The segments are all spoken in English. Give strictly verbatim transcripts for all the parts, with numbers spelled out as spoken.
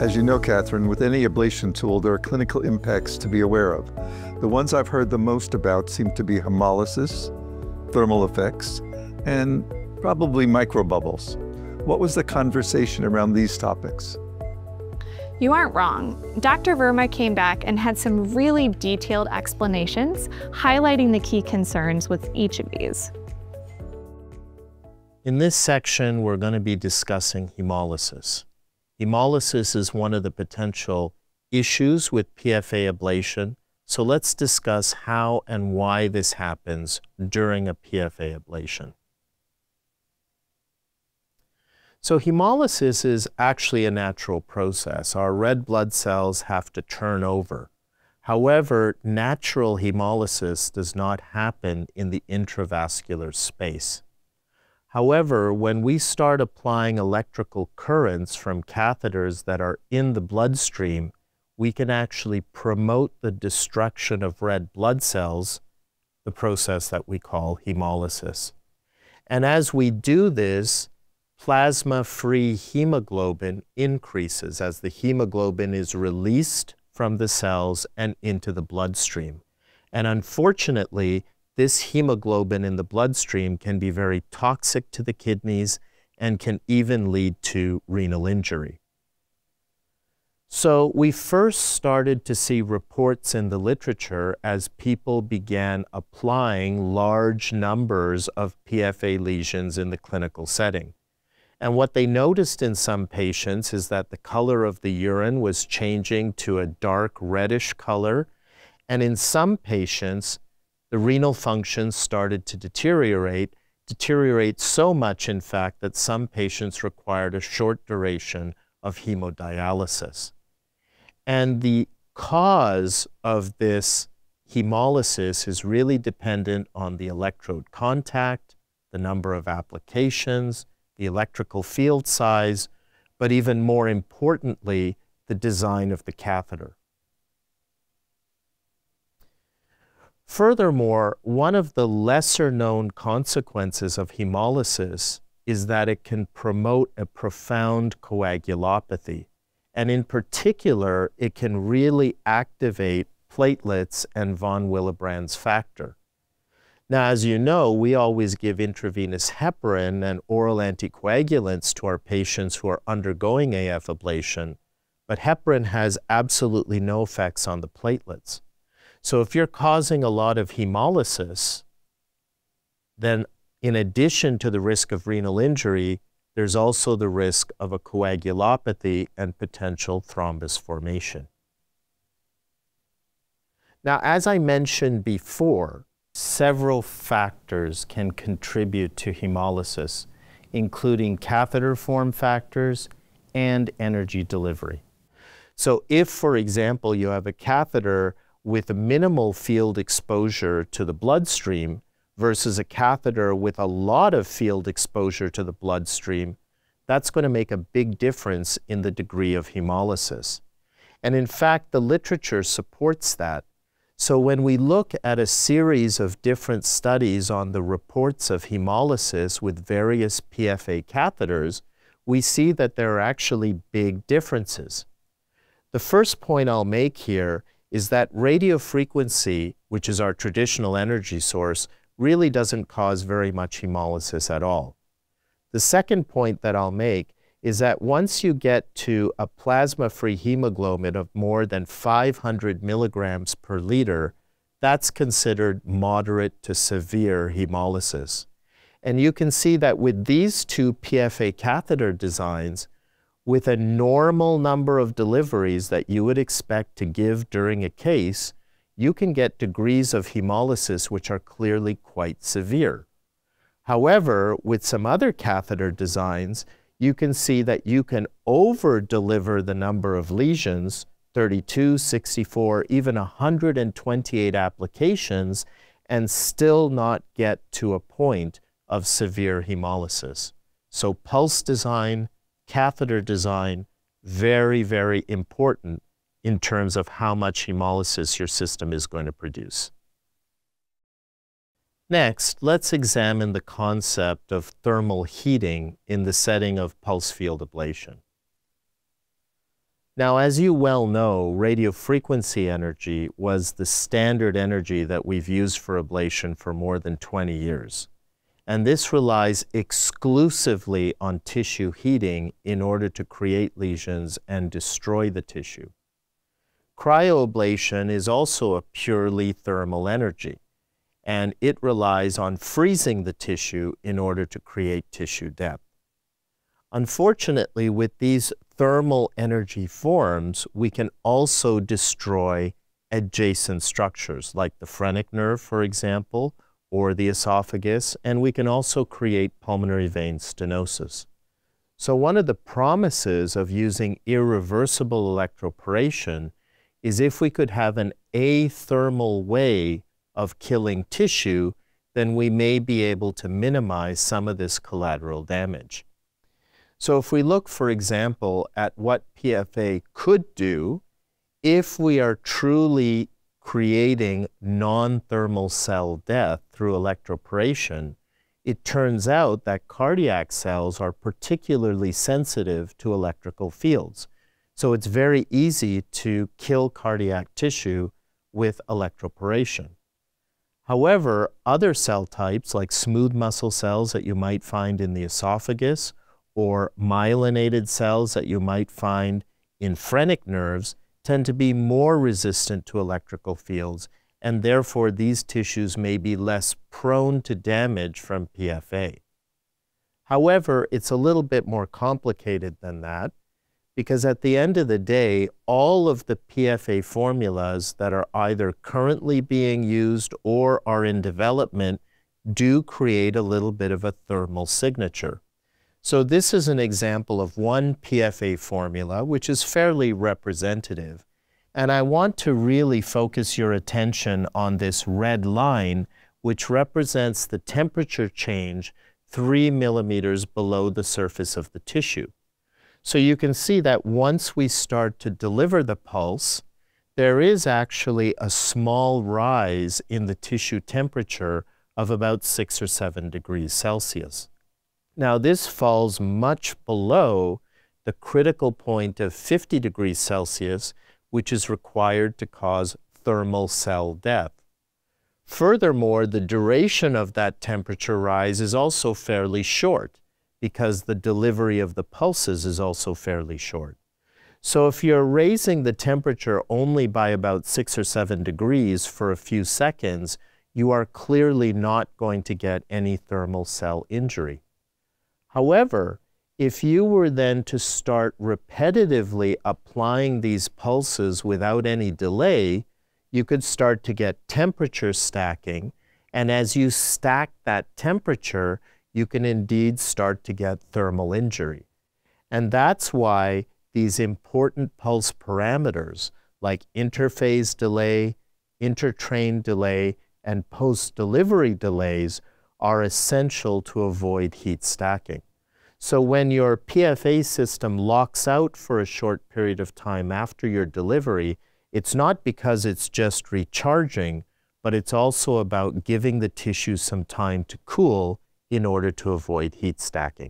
As you know, Catherine, with any ablation tool, there are clinical impacts to be aware of. The ones I've heard the most about seem to be hemolysis, thermal effects, and probably microbubbles. What was the conversation around these topics? You aren't wrong. Doctor Verma came back and had some really detailed explanations, highlighting the key concerns with each of these. In this section, we're going to be discussing hemolysis. Hemolysis is one of the potential issues with P F A ablation, so let's discuss how and why this happens during a P F A ablation. So hemolysis is actually a natural process. Our red blood cells have to turn over. However, natural hemolysis does not happen in the intravascular space. However, when we start applying electrical currents from catheters that are in the bloodstream, we can actually promote the destruction of red blood cells, the process that we call hemolysis. And as we do this, plasma-free hemoglobin increases as the hemoglobin is released from the cells and into the bloodstream. And unfortunately, this hemoglobin in the bloodstream can be very toxic to the kidneys and can even lead to renal injury. So we first started to see reports in the literature as people began applying large numbers of P F A lesions in the clinical setting. And what they noticed in some patients is that the color of the urine was changing to a dark reddish color, and in some patients, the renal function started to deteriorate, deteriorate so much, in fact, that some patients required a short duration of hemodialysis. And the cause of this hemolysis is really dependent on the electrode contact, the number of applications, the electrical field size, but even more importantly, the design of the catheter. Furthermore, one of the lesser-known consequences of hemolysis is that it can promote a profound coagulopathy. And in particular, it can really activate platelets and von Willebrand's factor. Now, as you know, we always give intravenous heparin and oral anticoagulants to our patients who are undergoing A F ablation, but heparin has absolutely no effects on the platelets. So if you're causing a lot of hemolysis, then in addition to the risk of renal injury, there's also the risk of a coagulopathy and potential thrombus formation. Now, as I mentioned before, several factors can contribute to hemolysis, including catheter form factors and energy delivery. So if, for example, you have a catheter with a minimal field exposure to the bloodstream versus a catheter with a lot of field exposure to the bloodstream, that's going to make a big difference in the degree of hemolysis. And in fact, the literature supports that. So when we look at a series of different studies on the reports of hemolysis with various P F A catheters, we see that there are actually big differences. The first point I'll make here is that radiofrequency, which is our traditional energy source, really doesn't cause very much hemolysis at all. The second point that I'll make is that once you get to a plasma-free hemoglobin of more than five hundred milligrams per liter, that's considered moderate to severe hemolysis. And you can see that with these two P F A catheter designs, with a normal number of deliveries that you would expect to give during a case, you can get degrees of hemolysis which are clearly quite severe. However, with some other catheter designs, you can see that you can over-deliver the number of lesions, thirty-two, sixty-four, even one hundred twenty-eight applications, and still not get to a point of severe hemolysis. So pulse design, catheter design, very, very important in terms of how much hemolysis your system is going to produce. Next, let's examine the concept of thermal heating in the setting of pulse field ablation. Now, as you well know, radiofrequency energy was the standard energy that we've used for ablation for more than twenty years. And this relies exclusively on tissue heating in order to create lesions and destroy the tissue. Cryoablation is also a purely thermal energy, and it relies on freezing the tissue in order to create tissue depth. Unfortunately, with these thermal energy forms, we can also destroy adjacent structures like the phrenic nerve, for example, or the esophagus, and we can also create pulmonary vein stenosis. So one of the promises of using irreversible electroporation is if we could have an athermal way of killing tissue, then we may be able to minimize some of this collateral damage. So if we look, for example, at what P F A could do, if we are truly creating non-thermal cell death through electroporation, it turns out that cardiac cells are particularly sensitive to electrical fields. So it's very easy to kill cardiac tissue with electroporation. However, other cell types like smooth muscle cells that you might find in the esophagus or myelinated cells that you might find in phrenic nerves tend to be more resistant to electrical fields, and therefore these tissues may be less prone to damage from P F A. However, it's a little bit more complicated than that, because at the end of the day, all of the P F A formulas that are either currently being used or are in development do create a little bit of a thermal signature. So this is an example of one P F A formula, which is fairly representative. And I want to really focus your attention on this red line, which represents the temperature change three millimeters below the surface of the tissue. So you can see that once we start to deliver the pulse, there is actually a small rise in the tissue temperature of about six or seven degrees Celsius. Now, this falls much below the critical point of fifty degrees Celsius, which is required to cause thermal cell death. Furthermore, the duration of that temperature rise is also fairly short because the delivery of the pulses is also fairly short. So if you're raising the temperature only by about six or seven degrees for a few seconds, you are clearly not going to get any thermal cell injury. However, if you were then to start repetitively applying these pulses without any delay, you could start to get temperature stacking, and as you stack that temperature, you can indeed start to get thermal injury. And that's why these important pulse parameters like interphase delay, intertrain delay, and post-delivery delays are essential to avoid heat stacking. So when your P F A system locks out for a short period of time after your delivery, it's not because it's just recharging, but it's also about giving the tissue some time to cool in order to avoid heat stacking.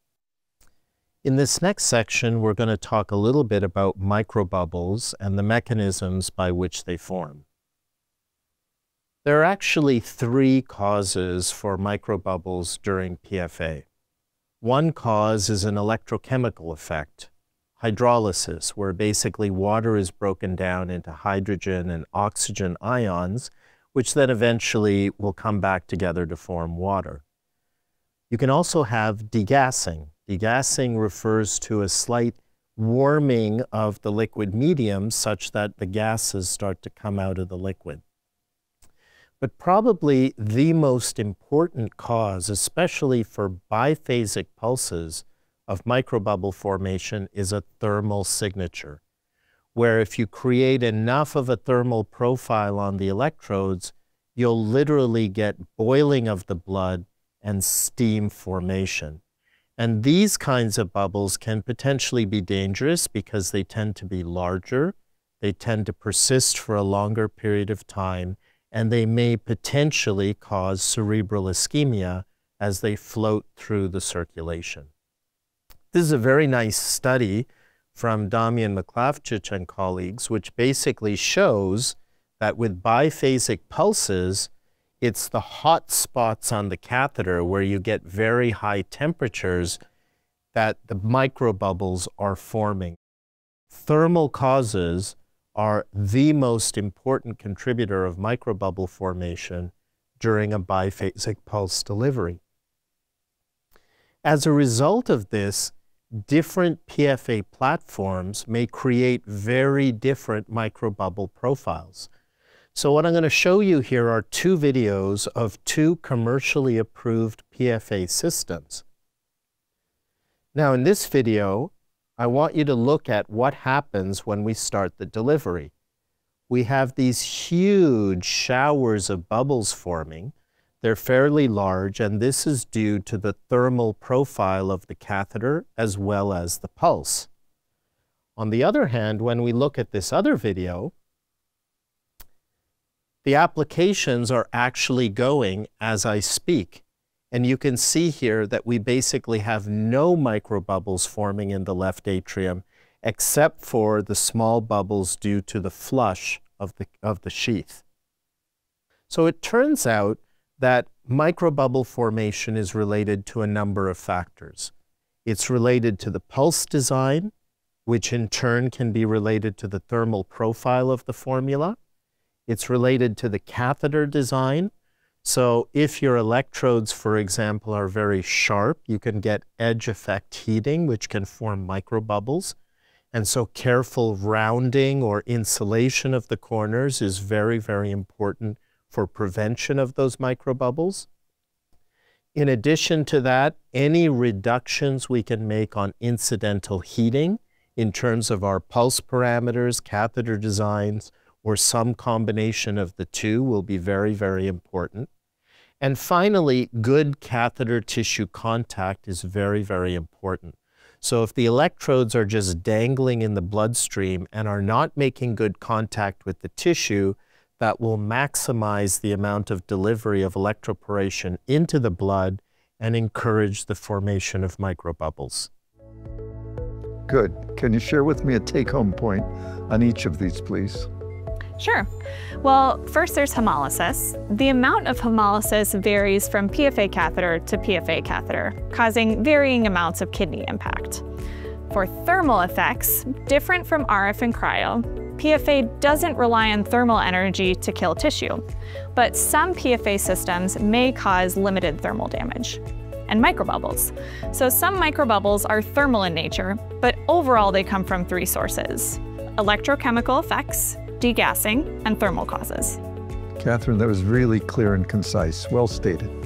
In this next section, we're going to talk a little bit about microbubbles and the mechanisms by which they form. There are actually three causes for microbubbles during P F A. One cause is an electrochemical effect, hydrolysis, where basically water is broken down into hydrogen and oxygen ions, which then eventually will come back together to form water. You can also have degassing. Degassing refers to a slight warming of the liquid medium such that the gases start to come out of the liquid. But probably the most important cause, especially for biphasic pulses of microbubble formation, is a thermal signature, where if you create enough of a thermal profile on the electrodes, you'll literally get boiling of the blood and steam formation. And these kinds of bubbles can potentially be dangerous because they tend to be larger, they tend to persist for a longer period of time, and they may potentially cause cerebral ischemia as they float through the circulation. This is a very nice study from Damian Miklavčić and colleagues, which basically shows that with biphasic pulses, it's the hot spots on the catheter where you get very high temperatures that the microbubbles are forming. Thermal causes are the most important contributor of microbubble formation during a biphasic pulse delivery. As a result of this, different P F A platforms may create very different microbubble profiles. So what I'm going to show you here are two videos of two commercially approved P F A systems. Now in this video, I want you to look at what happens when we start the delivery. We have these huge showers of bubbles forming. They're fairly large, and this is due to the thermal profile of the catheter as well as the pulse. On the other hand, when we look at this other video, the applications are actually going as I speak. And you can see here that we basically have no microbubbles forming in the left atrium except for the small bubbles due to the flush of the, of the sheath. So it turns out that microbubble formation is related to a number of factors. It's related to the pulse design, which in turn can be related to the thermal profile of the formula. It's related to the catheter design. So if your electrodes, for example, are very sharp, you can get edge effect heating, which can form microbubbles. And so careful rounding or insulation of the corners is very, very important for prevention of those microbubbles. In addition to that, any reductions we can make on incidental heating in terms of our pulse parameters, catheter designs, or some combination of the two will be very, very important. And finally, good catheter tissue contact is very, very important. So if the electrodes are just dangling in the bloodstream and are not making good contact with the tissue, that will maximize the amount of delivery of electroporation into the blood and encourage the formation of microbubbles. Good. Can you share with me a take-home point on each of these, please? Sure. Well, first there's hemolysis. The amount of hemolysis varies from P F A catheter to P F A catheter, causing varying amounts of kidney impact. For thermal effects, different from R F and cryo, P F A doesn't rely on thermal energy to kill tissue, but some P F A systems may cause limited thermal damage. And microbubbles. So some microbubbles are thermal in nature, but overall they come from three sources: electrochemical effects, degassing, and thermal causes. Catherine, that was really clear and concise. Well stated.